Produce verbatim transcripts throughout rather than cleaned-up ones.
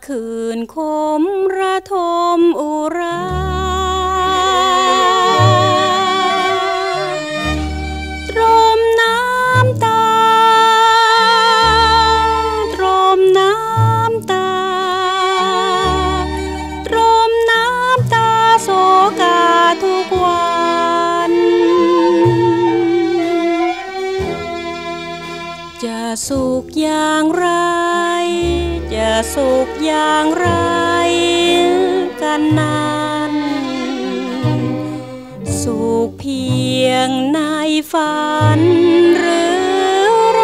คืนคมระทมอุราตรมน้ำตาตรมน้ำตาตรมน้ำตาโศกาทุกวันจะสุขอย่างไรจะสุขอย่างไรกันนั้นสุขเพียงในฝันหรือไร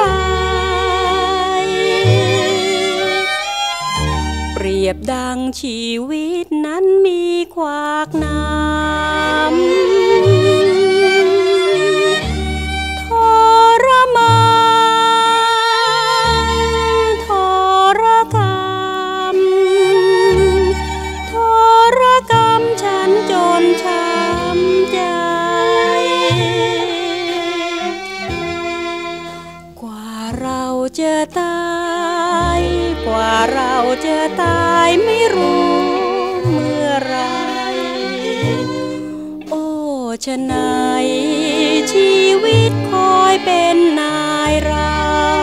เปรียบดังชีวิตนั้นมีขวากน้ำทรมานทรกรรมทรกรรมฉันจนช้ำใจกว่าเราจะตายกว่าเราจะตายไม่รู้เมื่อไรโอ้ฉะไหนชีวิตคอยเป็นนายเรา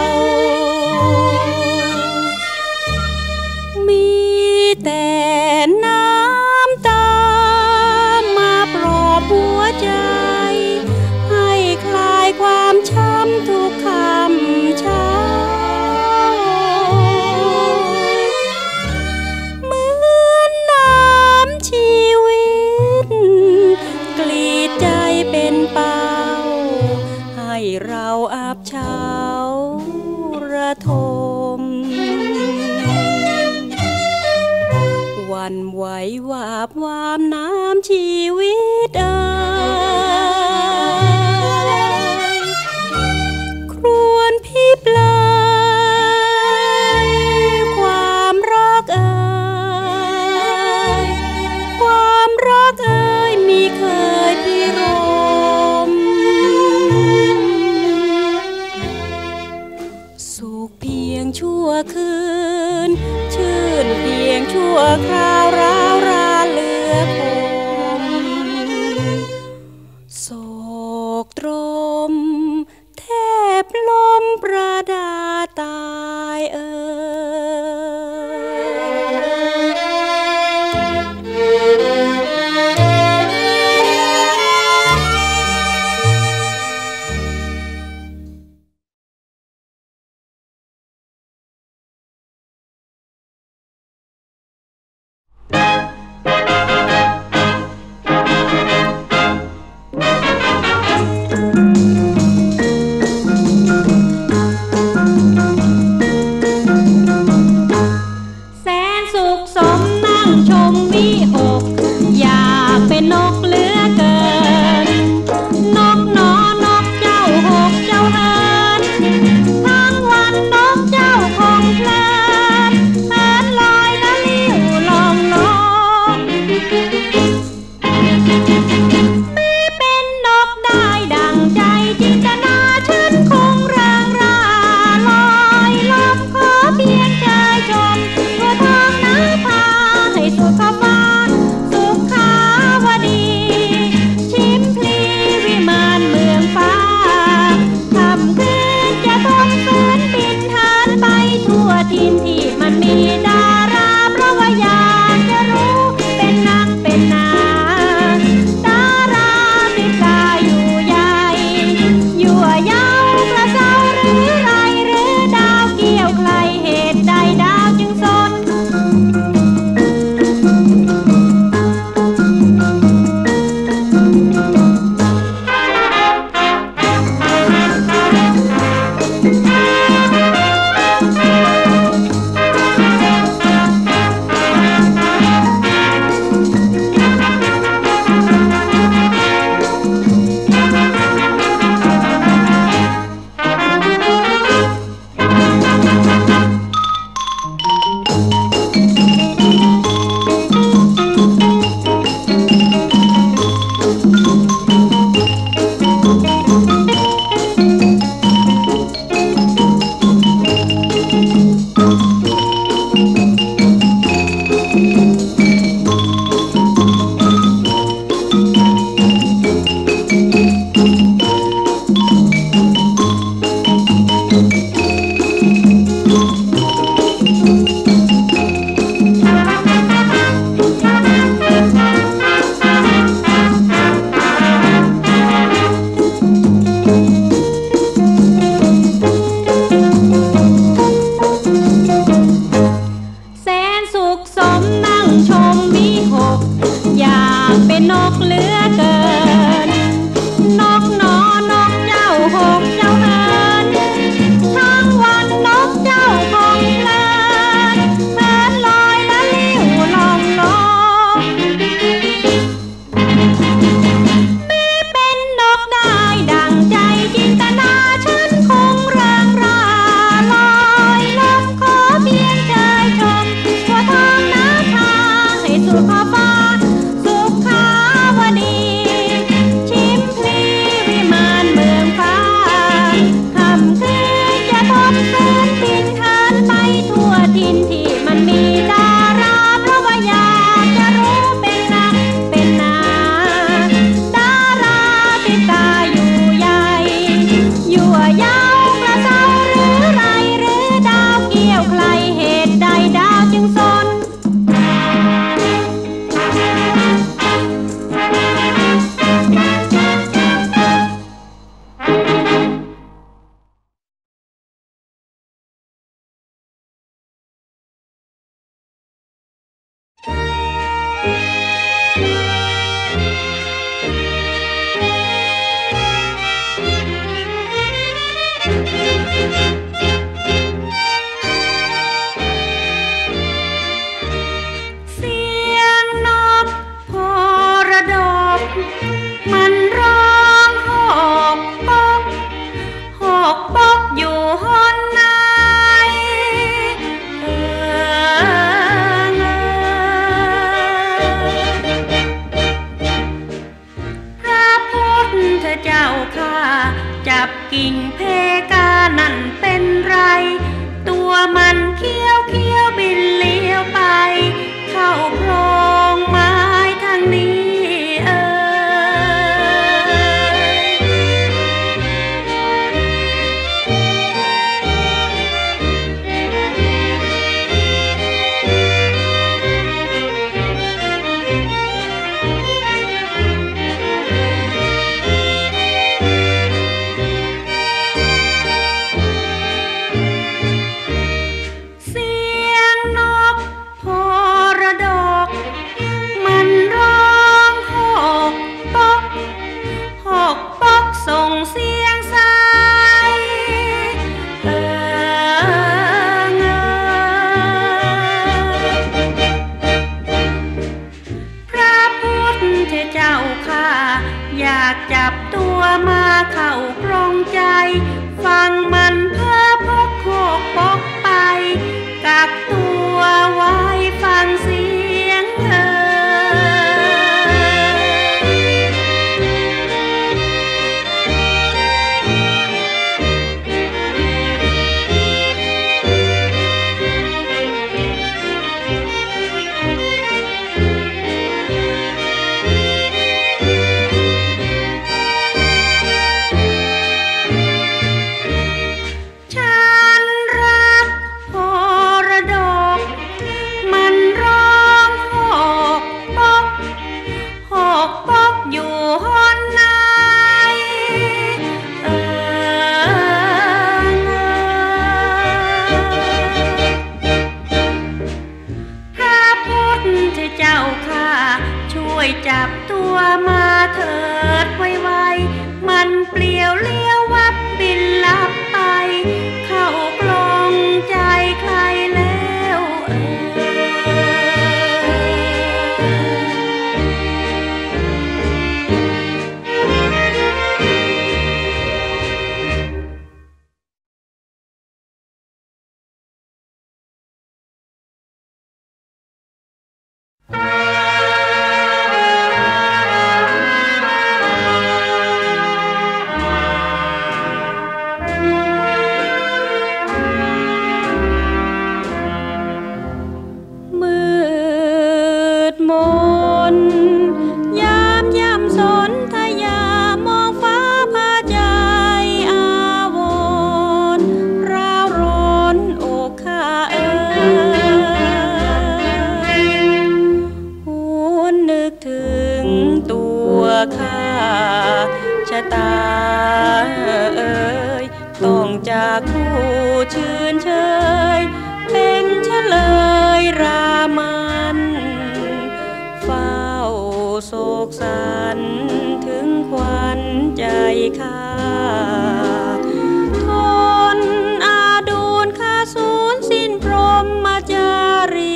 มีแต่น้ำตามาปลอบหัวใจให้คลายความช้ำทุกคำเช้าเหมือนน้ำชีวิตกรีดใจเป็นเป้าให้เราอับเฉาระทมหวั่นไหววาบวามน้ำชีวิตเอ่ยครวญพิปลายความรักเอ่ยความรักเอ่ยมีเคยพิรมสุขเพียงชั่วคืนชื่นเพียงชั่วคราวร้าวราเหลือคมโศกตรมแทบล้มประดาตายเอ่ยจับกิ่งเพกานั่นเป็นไรตัวมันเคี้ยวเคี้ยวบินเลี้ยวไปเข้าโพรงไม้ทางนี้เอ่ส่งเสียงสายเอ่อพระพุทธเจ้าข้าอยากจับตัวมาเข้ากรงใจฟังมันเพ้อพกโคกปกไปกักตัวไว้ฟังเสียงเอ่จับตัวมาเถิดไวๆมันเปลี่ยวเลี้ยววับบินลับไปเข้ากลงใจใครแล้วเอ่ชะตาเอ่ยต้องจากผู้ชื่นเชยเป็นเฉลยรามันเฝ้าโศกสันถึงควันใจข้าทนอาดูลข้าสูญสิ้นพรหมจารี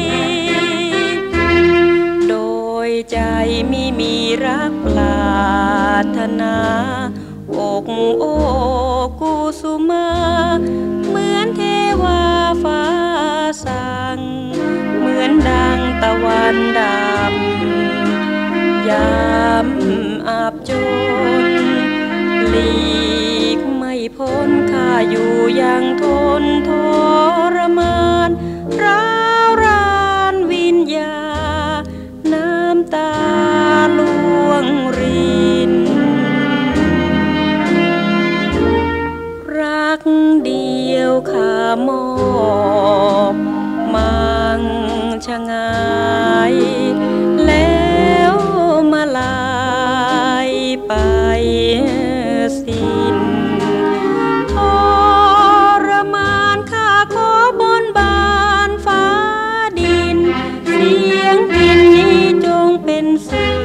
โดยใจมิมีรักปรารถนาอกโอกุสุมาเหมือนเทวาฟ้าสั่งเหมือนดังตะวันดำยามอับจนหลีกไม่พ้นข้าอยู่ยังทนทรมานร้าวรานวิญญาน้ำตาล่วงรินรักเดียวข้ามอบมังชะงายแล้วมาลายไปสิ้นทรมานข้าขอบนบานฟ้าดินเสียงพิณนี้จงเป็นสื่อ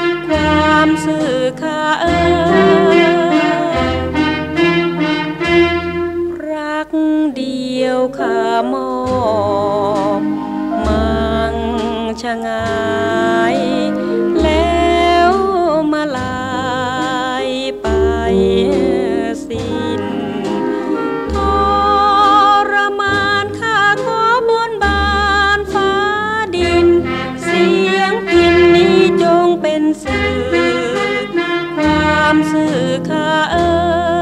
ความสื่อข้าเอ่ยขามอบมังชะงายแล้วมาลายไปสิ้นทรมานข้าขอบนบานฟ้าดินเสียงพินนี้จงเป็นสื่อความสื่อข้าเอ่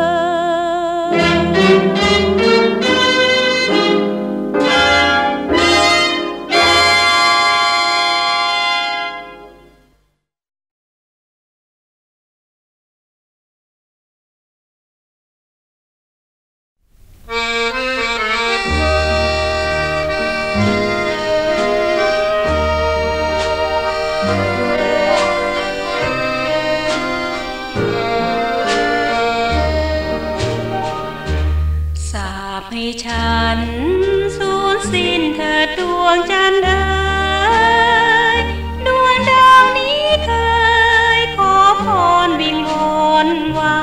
ให้ฉันสูญสิ้นเธอดวงจันทร์เอ๋ยดวงดาวนี้เคยขอพรวิงวอนไว้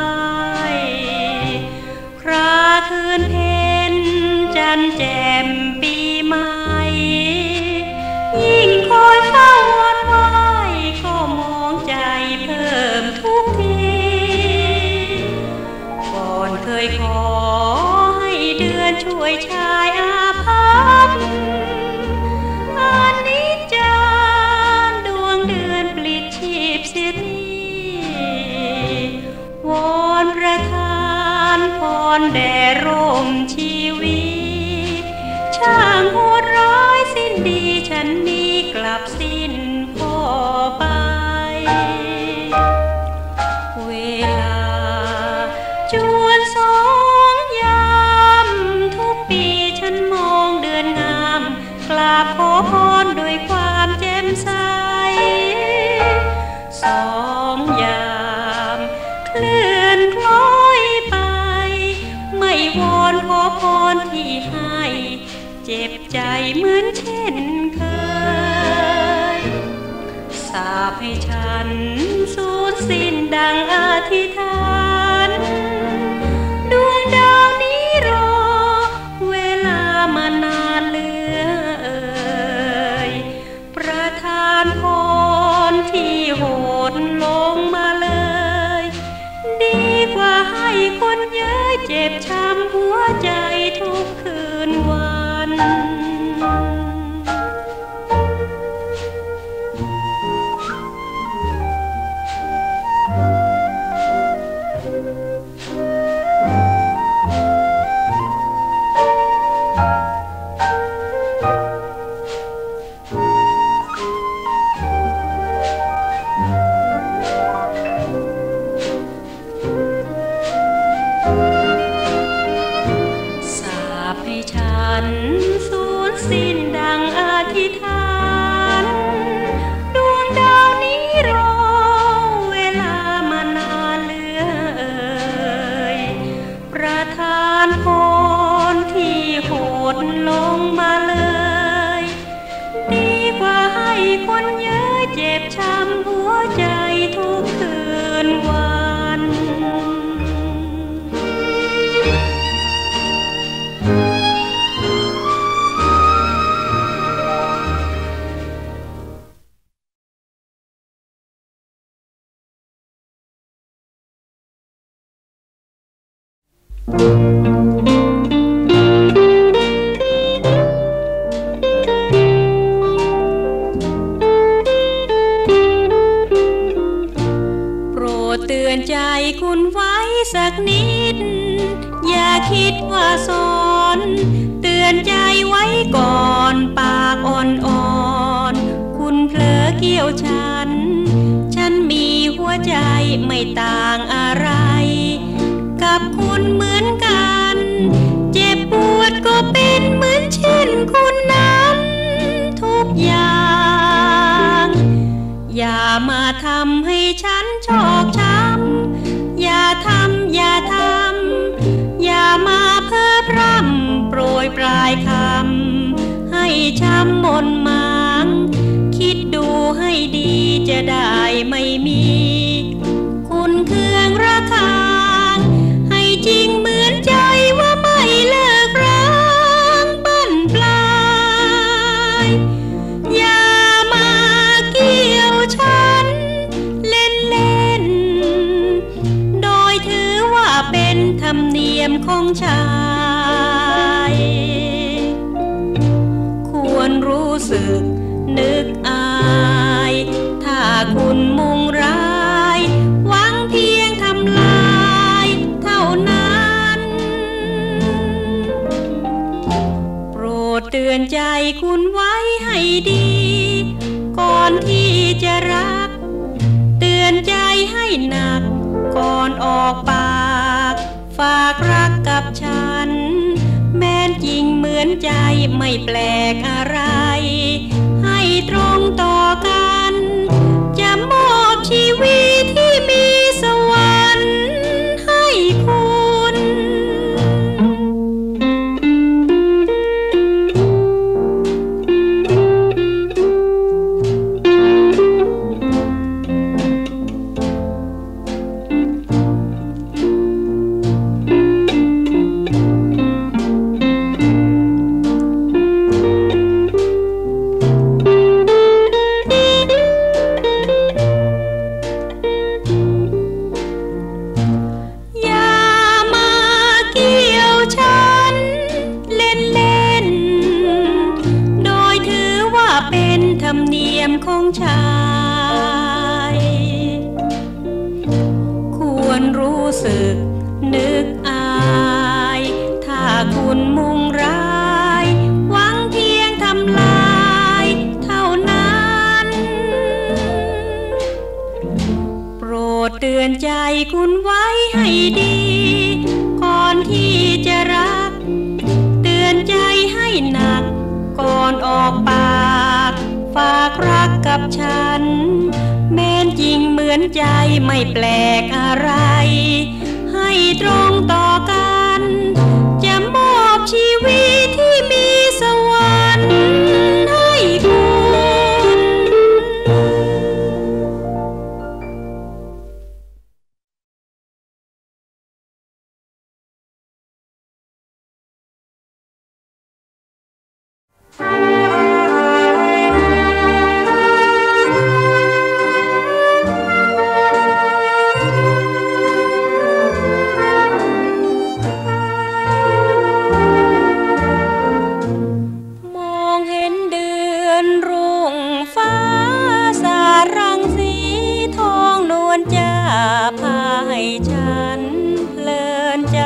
คราคืนเพ็ญจันทร์แจ่มปีใหม่ยิ่งคอยเฝ้าวันไหวก็มองใจเพิ่มทุกทีก่อนเคยขอเดือนช่วยชายอาภัพอันนี้จานดวงเดือนปลิดชีพเสียทีวอนประทานพรแด่ร่มชีวิตช่างโหดร้ายสิ้นดีฉันนี้กลับสิ้นพ่อไปเวลาจวนสองยามทุกปีฉันมองเดือนงามกราบขอพรด้วยความแจ่มใสสองยามเคลื่อนคล้อยไปไม่วอนขอพรที่ให้เจ็บใจเหมือนเช่นเคยสาปให้ฉันสูญสิ้นดังอธิษฐานดวงดาวนี้รอเวลามานานเหลือเอ่ยประทานพรที่โหดลงมาเลยดีกว่าให้คนเย้ยเจ็บช้ำหัวใจทุกคืนวันสูญสิ้นดังอธิษฐานดวงดาวนี้รอเวลามานานเหลือเอ่ยประทานพรที่โหดลงมาเลยดีกว่าให้คนเย้ยเจ็บช้ำหัวใจทุกคืนวันโปรดเตือนใจคุณไว้สักนิดอย่าคิดว่าสอนเตือนใจไว้ก่อนปากอ่อนๆคุณเผลอเกี่ยวฉันฉันมีหัวใจไม่ต่างอะไรกับคุณเหมือนกันเจ็บปวดก็เป็นเหมือนเช่นคุณนั้นทุกอย่างอย่ามาทำให้ฉันชอกช้ำอย่าทำอย่าทำอย่ามาเพ้อพร่ำโปรยปลายคำให้ช้ำมนหมางคิดดูให้ดีจะได้ไม่มีคุณเคืองระคางให้จริงเหมือนใจว่าไม่เลิกรักยมของชายควรรู้สึกนึกอายถ้าคุณมุ่งร้ายหวังเพียงทำลายเท่านั้นโปรดเตือนใจคุณไว้ให้ดีก่อนที่จะรักเตือนใจให้หนักก่อนออกปากฝากรักกับฉันแม้นจริงเหมือนใจไม่แปลกอะไรให้ตรงต่อกันจะมอบชีวิตที่มีสวรรค์ให้คุณธรรมเนียมของชายควรรู้สึกนึกอายถ้าคุณมุ่งร้ายหวังเพียงทำลายเท่านั้นโปรดเตือนใจคุณไว้ให้ดีก่อนที่จะรักเตือนใจให้หนักก่อนออกปากฝากรักกับฉันแม้นจริงเหมือนใจไม่แปลกอะไรให้ตรงต่อกันจะมอบชีวิตที่มีสวรรค์ให้คุณพาให้ฉันเพลินใจ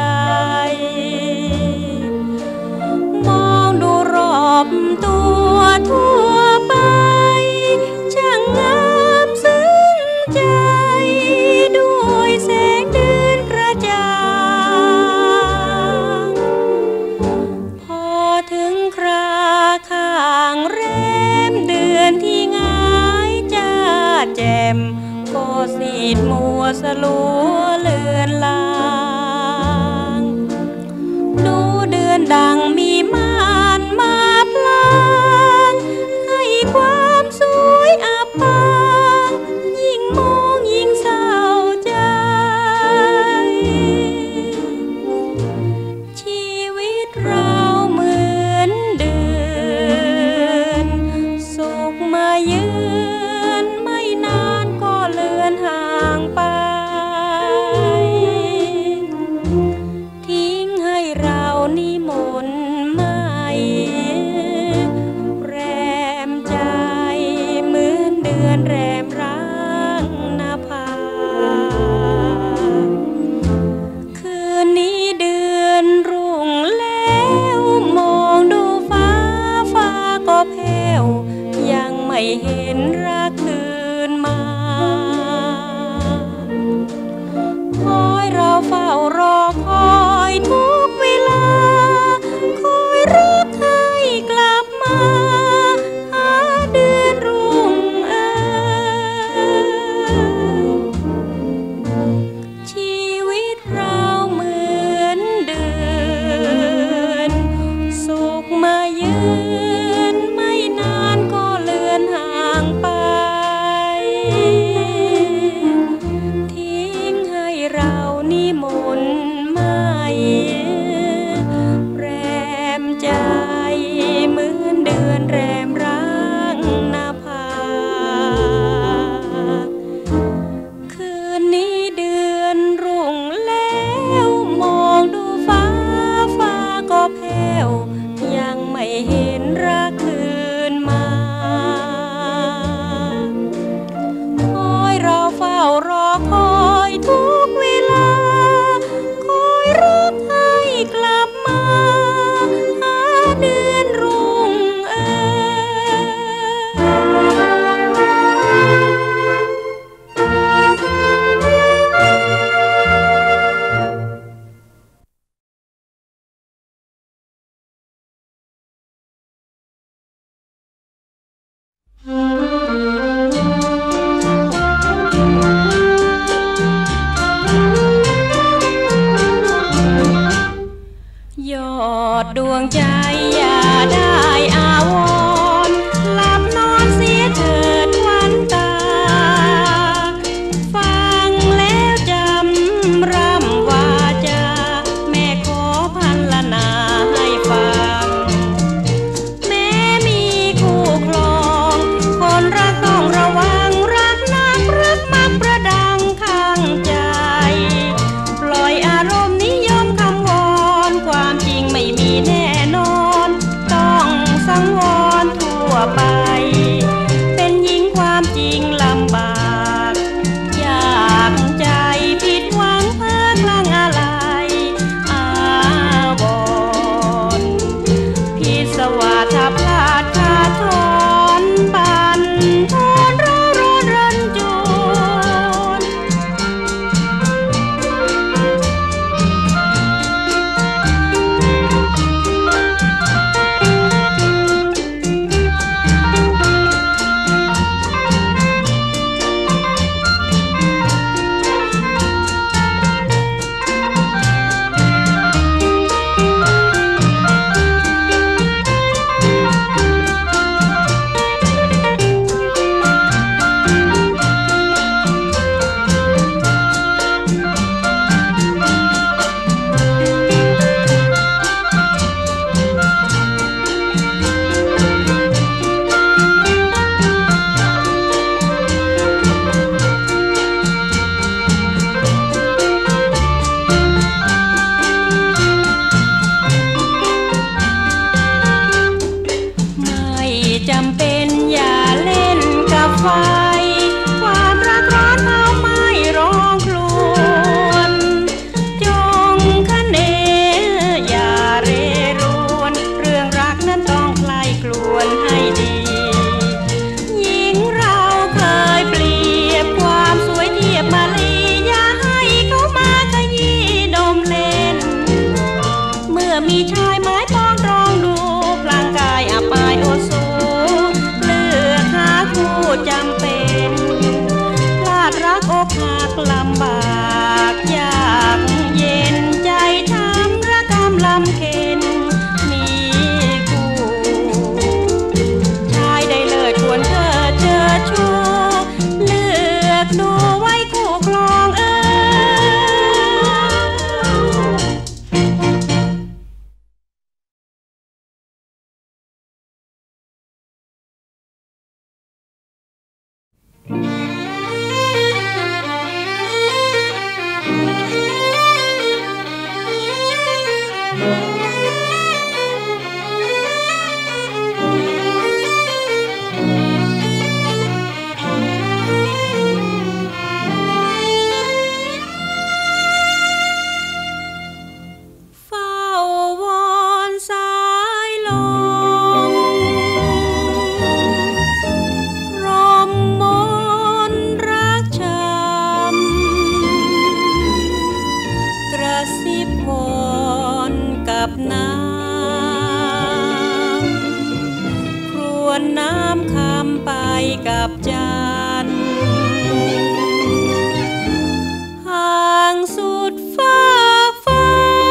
มองดูรอบตัวทั่วไปช่างงามซึ้งใจด้วยแสงเดือนกระจ่างพอถึงคราข้างแรมเดือนที่ง่ายจ้าแจ่มก็สีดมัวสลัวเลือนลางดูเดือนดังมีม่านมาพลางให้ความสวยอับปางยิ่งมองยิ่งเศร้าใจชีวิตเราเหมือนเดือนสุขมาเยือนไม่นานก็เลือนห่างไปดดวงใจอย่าได้อาวรณ์หลับนอนเสียเถิดควันตาฟังแล้วจำร่ำวาจาแม่ขอพันละนาให้ฟังแม้มีคู่ครองคนรักต้องระวังรักนักรักมักประดังข้างใจปล่อยอารมณ์นิยมคำวอนความจริงไม่มีแน่นอนต้องสังวรทั่วไปเป็นหญิงความจริงลำบากยากใจผิดหวังเพ้อคลั่งอะไรอาวรณ์พิศวาสพลาดขาดทอนปันทอนร้อนร้อนรันจวนจำเป็นอย่าเล่นกับไฟความรักร้อนเผาไหม้ร้องครวญจงคะเนอย่าเรรวนเรื่องรักนั้นต้องใคร่ครวญให้ดีหญิงเราเคยเปรียบความสวยเทียบมาลีอย่าให้เขามาขยี้ดมเล่นเมื่อมีชายไม้ปองตรองดูพลางกายอับอายโอสูผู้จำเป็นพลาดรักอกหักลำบากยากเย็นใจช้ำระกำลำเค็นมีคู่ชายได้เลิศควรเธอเจอชูเลือกดูไว้คู่ครองเอ่น้ำครวญน้ำคำไปกับจันทร์ห่างสุดฟ้าฟ้า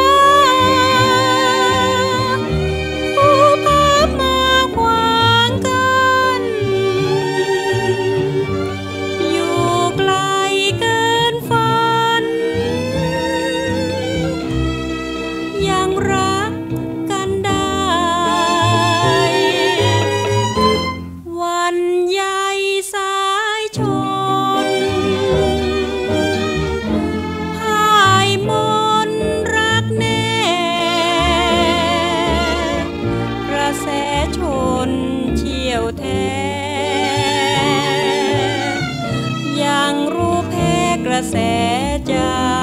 ผู้พามาขวางกันอยู่ไกลเกินฝันยังรักกันได้วันใหญ่สายชนพ่ายมนรักแน่กระแสชนเชี่ยวแท้ยังรู้แพ้กระแสใจ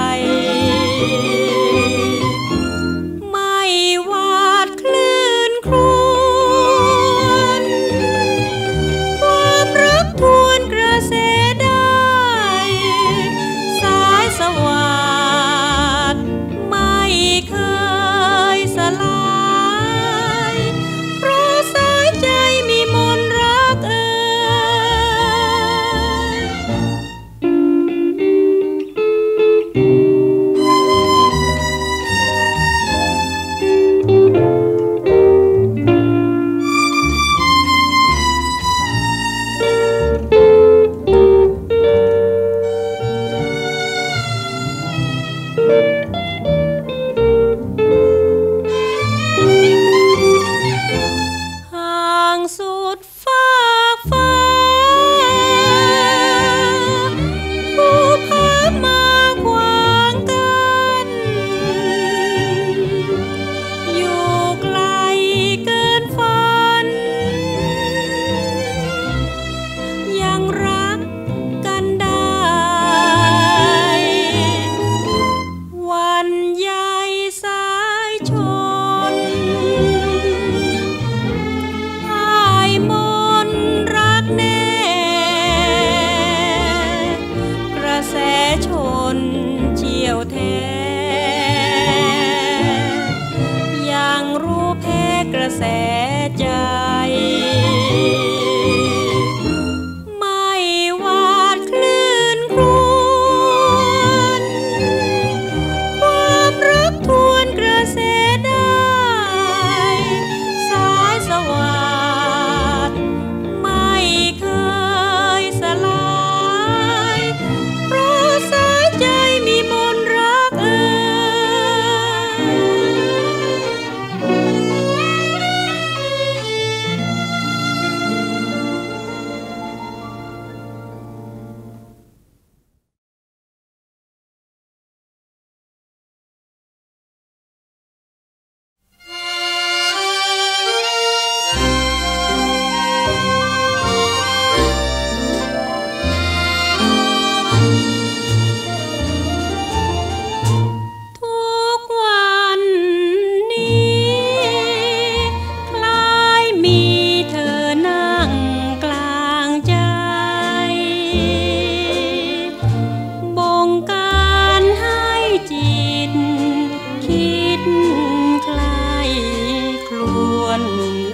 วาดคลื่นครวนความรักทวนกระแสได้สายสวัสดิ์ไม่เคยสลายเพราะสายใจมีมนต์รักเอ่ย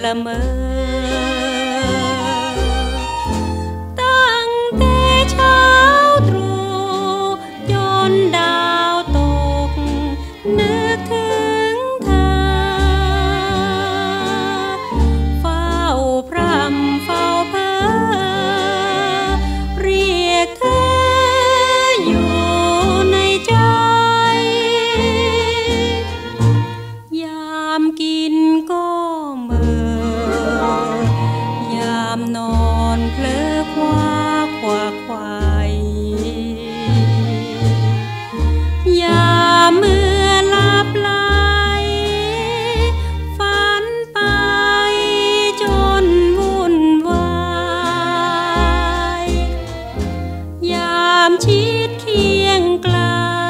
ละเมอตั้งแต่เช้าตรู่จนดาวตกนึกถึงเธอเฝ้าพรำเฝ้าเพ้อเรียกเธออยู่ในใจยามกินก็เมื่อยามนอนเพลอคว้าขวาควายยามเมื่อหลับไหลฝันไปจนวุ่นวายยามชิดเคียงไกล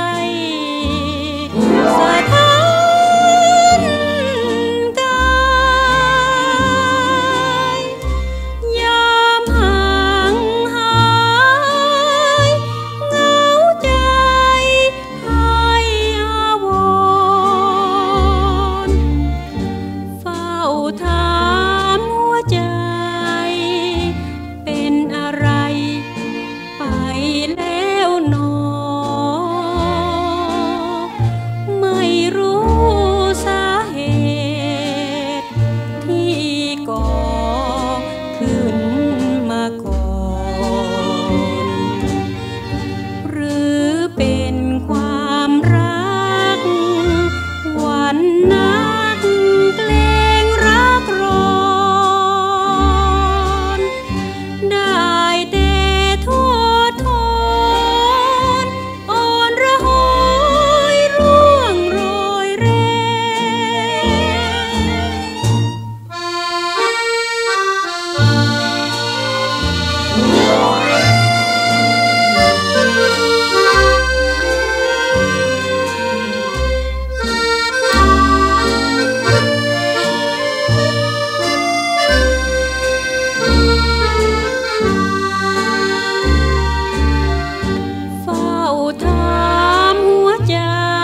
สะท้านกายยามห่างหายเหงาใจให้อาวรณ์เฝ้าถามหัวใจเป็นอะไรไปแล้วหนอไม่รู้สาเหตุที่ก่อขึ้นมาก่อนหรือเป็นความรักหวันนักเกรงรักร้อนได้แต่โทษทนอ่อนระหยร่วงโรยแรงเฝ้าถามหัวใจ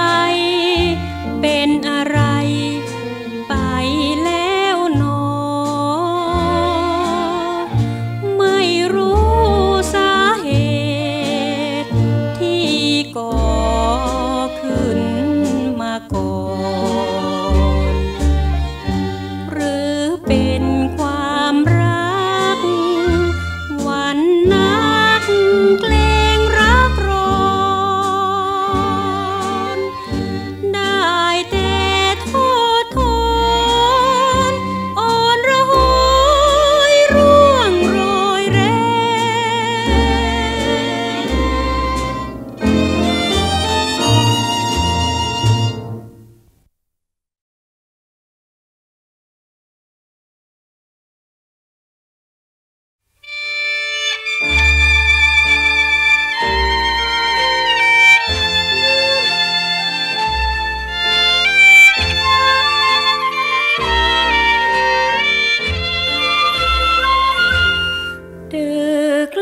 เป็นอะไรไปแล้วหนอไม่รู้สาเหตุที่ก่อขึ้นมาก่อนหรือเป็นความรักหวันนักเกรงรักร้อนได้แต่โทษทนอ่อนระหยร่วงโรยแรงดึก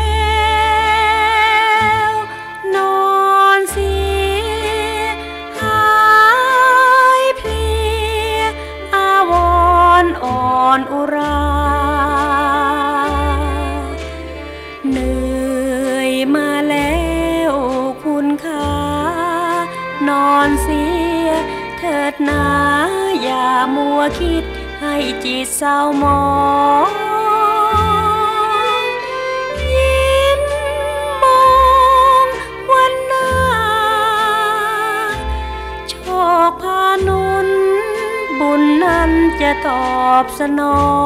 แล้วนอนเสียหายเพลียอาวรณ์อ่อนอุราเหนื่อยมาแล้วคุณค่านอนเสียเถิดนาอย่ามัวคิดให้จิตเศร้าหมองยิ้มมองวันหน้าโชคพานุนบุญนั้นจะตอบสน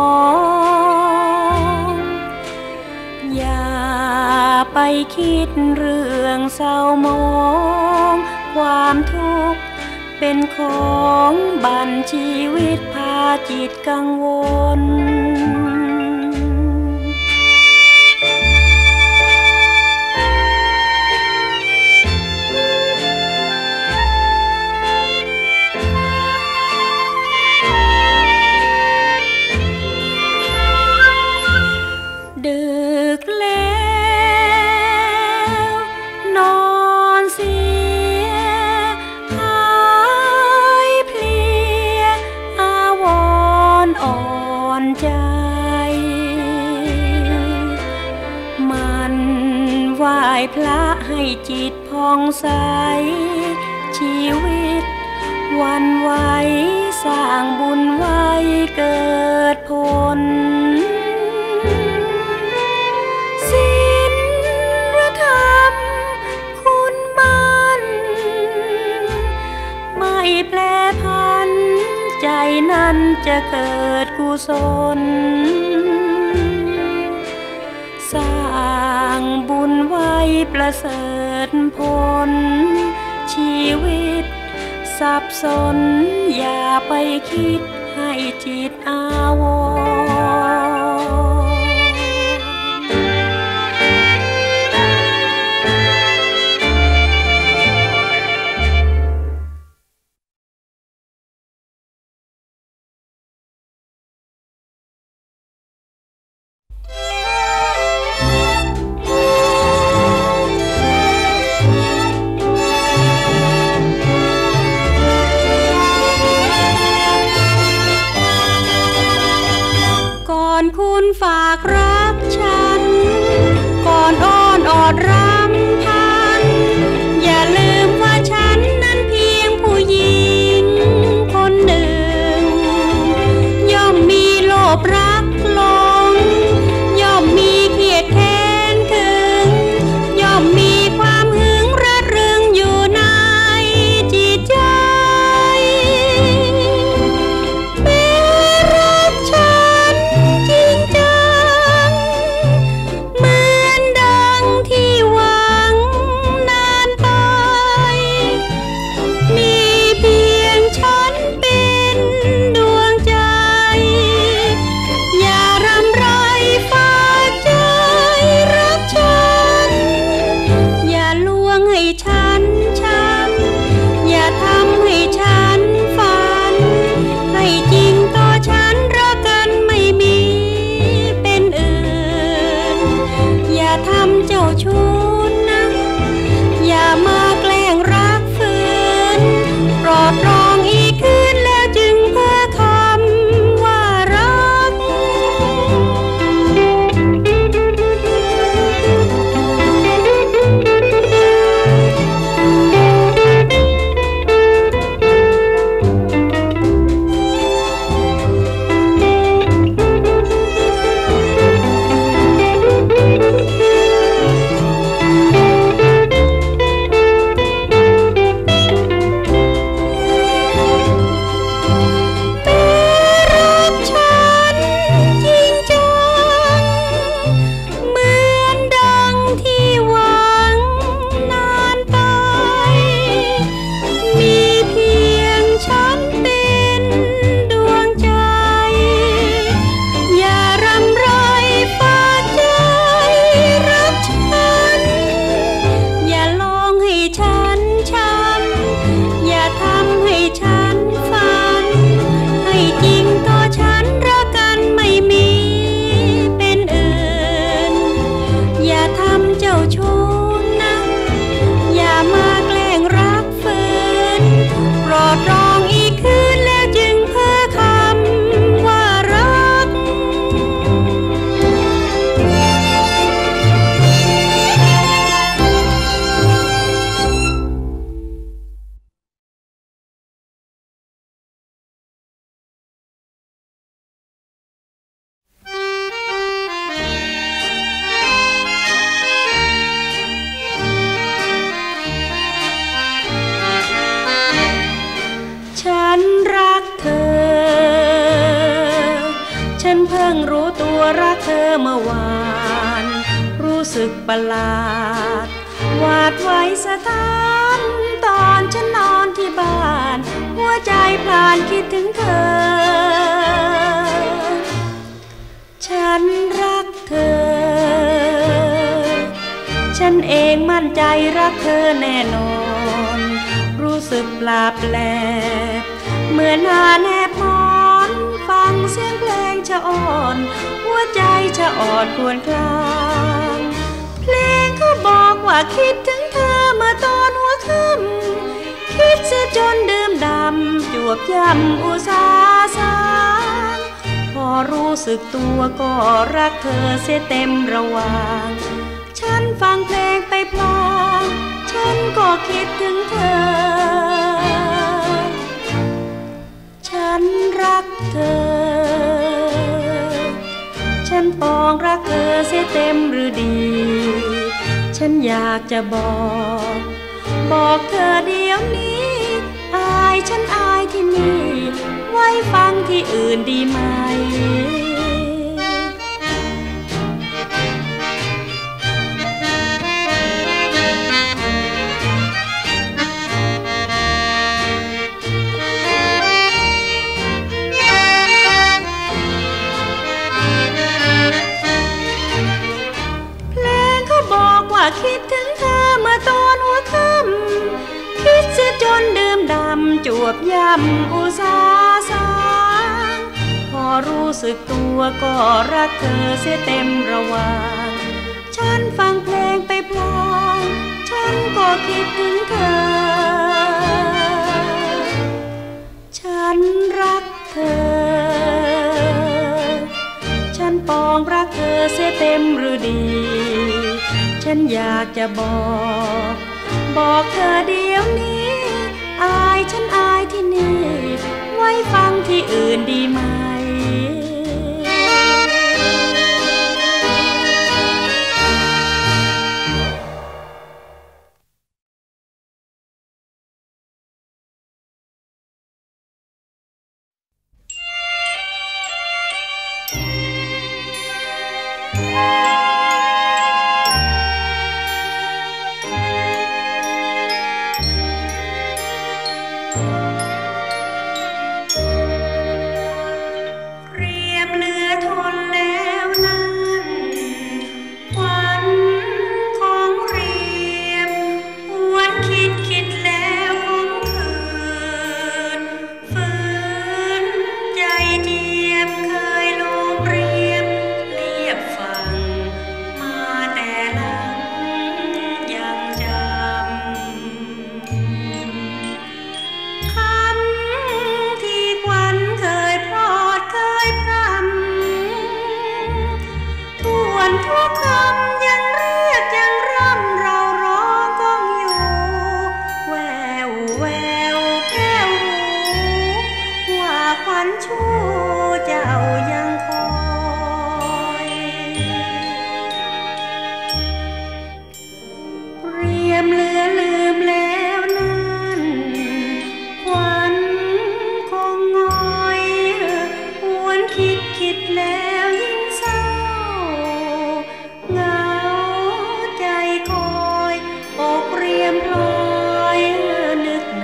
องอย่าไปคิดเรื่องเศร้าหมองความทุกข์เป็นของบั่นชีวิตพาจิตกังวลดึกแล้วนอนเสียหายเพลียอาวรณ์อ่อนจิตผ่องใสชีวิตหวันไหวสร้างบุญไว้เกิดผลศีลธรรมคุณมันไม่แปรผันใจนั้นจะเกิดกุศลสร้างบุญไว้ประเสริฐผลชีวิตสับสนอย่าไปคิดให้จิตอาวรคุณฝากรักฉันก่อนอ้อนออดรำพันอย่าลืมว่าฉันนั้นเพียงผู้หญิงคนหนึ่งย่อมมีโลภรักหลงย่อมมีเกียดแค้นถึงย่อมมีความหึงระเริงอยู่ในจิตใจประหลาดหวาดไว้สถานตอนฉันนอนที่บ้านหัวใจพลานคิดถึงเธอฉันรักเธอฉันเองมั่นใจรักเธอแน่นอนรู้สึกปลาแปลกเหมือนหาแนบมอนฟังเสียงเพลงชะอ่อนหัวใจชะอ่อนครวญครางเพลงก็บอกว่าคิดถึงเธอเมื่อตอนหัวค่ำคิดเสียจนดื่มดำจวบย่ำอุตสาสางพอรู้สึกตัวก็รักเธอเสียเต็มระหว่างฉันฟังเพลงไปพลางฉันก็คิดถึงเธอฉันรักเธอฉันปองรักเธอเสียเต็มหรือดีฉันอยากจะบอกบอกเธอเดี๋ยวนี้อายฉันอายที่นี่ไว้ฟังที่อื่นดีไหมคิดถึงเธอเมื่อตอนหัวค่ำคิดเสียจนดื่มดำจวบย่ำอุสาสางพอรู้สึกตัวก็รักเธอเสียเต็มระหว่างฉันฟังเพลงไปพลางฉันก็คิดถึงเธอฉันรักเธอฉันปองรักเธอเสียเต็มหรือดีฉันอยากจะบอกบอกเธอเดี๋ยวนี้อายฉันอายที่นี่ไว้ฟังที่อื่นดีไหม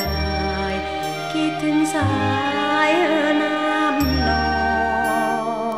สายน้ำนอง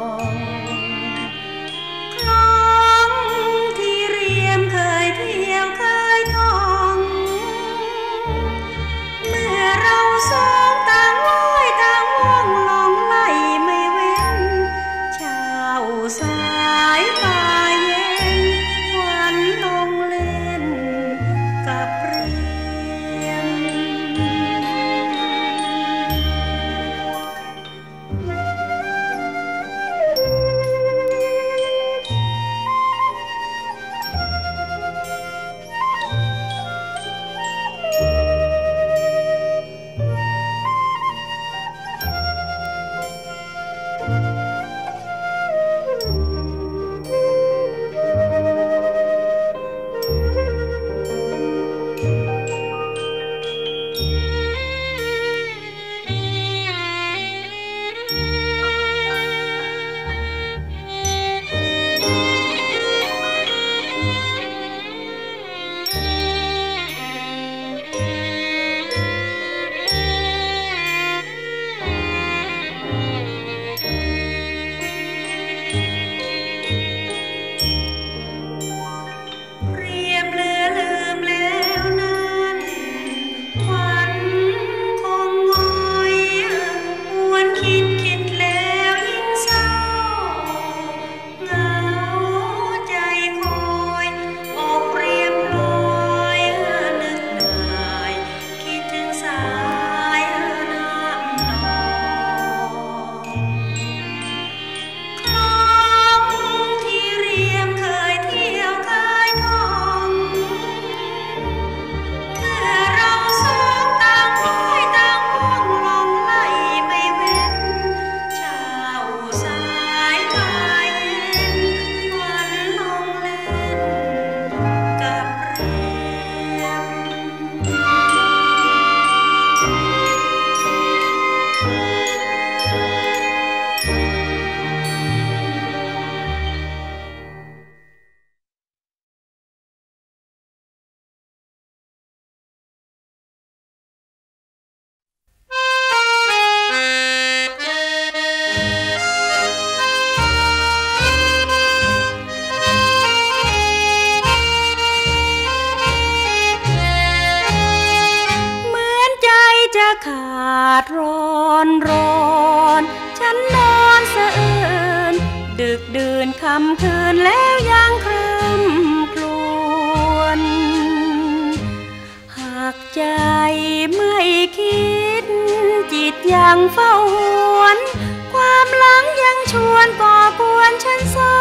ำคืนแล้วยังคร่ำครวญหากใจไม่คิดจิตยังเฝ้าหวนความหลังยังชวนก่อกวนฉันเศร้า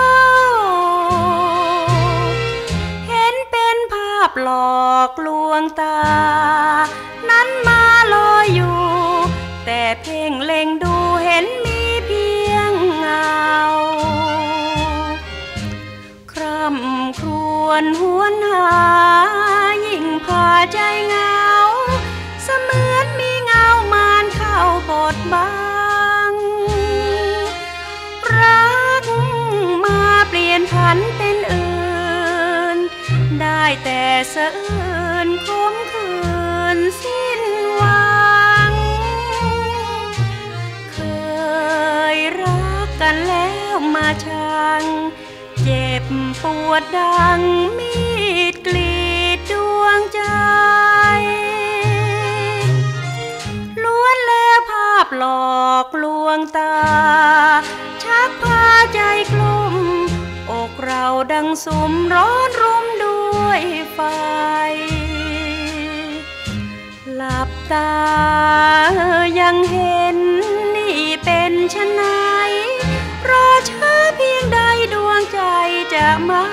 เห็นเป็นภาพหลอกลวงตานั้นมาลอยอยู่แต่เพ่งเล็งดูเห็นมีเพียงเงาคร่ำครวญหวนหายิ่งพาใจเหงาเสมือนมีเงามารเข้าบดบังรักมาเปลี่ยนผันเป็นอื่นได้แต่สะอื้นคมคืนสิ้นหวังเคยรักกันแล้วมาชังเจ็บปวดดังมีดกรีดดวงใจล้วนแล้วภาพหลอกลวงตาชักพาใจกลุ่มอกเราดังสุมร้อนรุมด้วยไฟหลับตายังเห็นนี่เป็นไฉนรอช้าเพียงใดดวงใจจะมา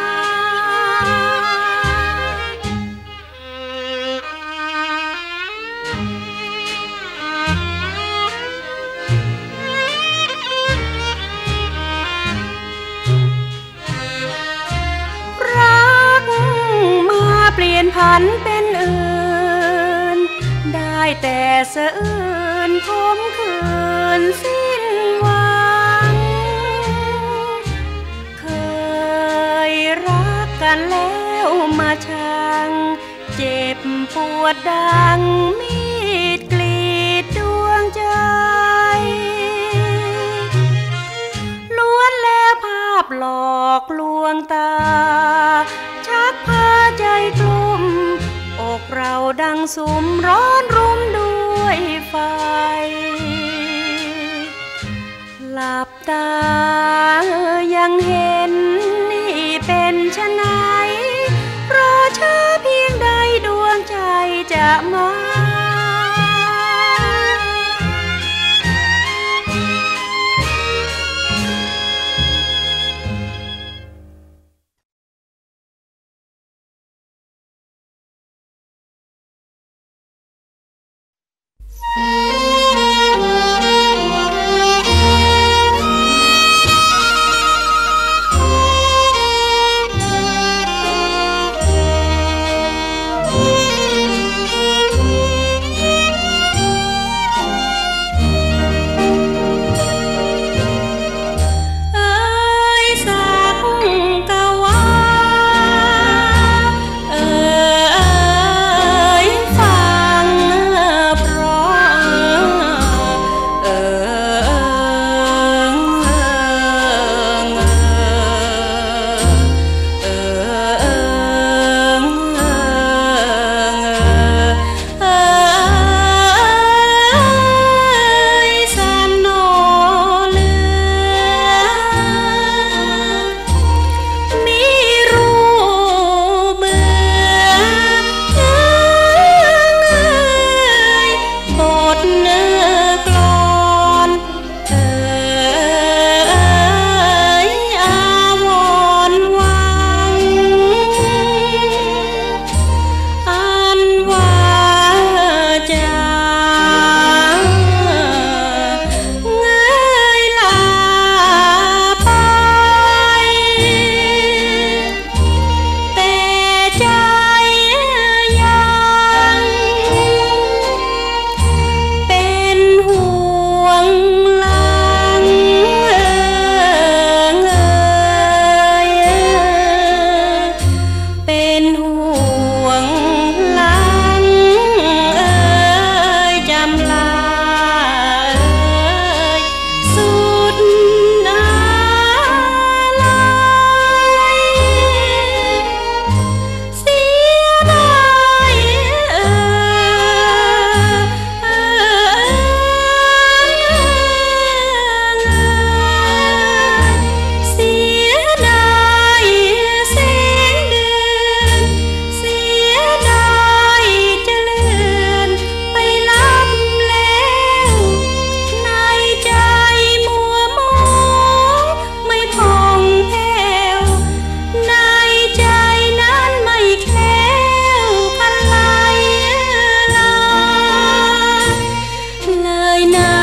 รักมาเปลี่ยนผันเป็นอื่นได้แต่สะอื้นคมคืนสิ้นหวังเคยรักกันแล้วมาชังเจ็บปวดดังมีดกรีดดวงใจล้วนแล้วภาพหลอกลวงตาชักพาใจกลุ่มอกเราดังสุมร้อนรุมด้วยไฟหลับตายังเห็นนี่เป็นไฉนรอช้าเพียงใดดวงใจจะมายนะ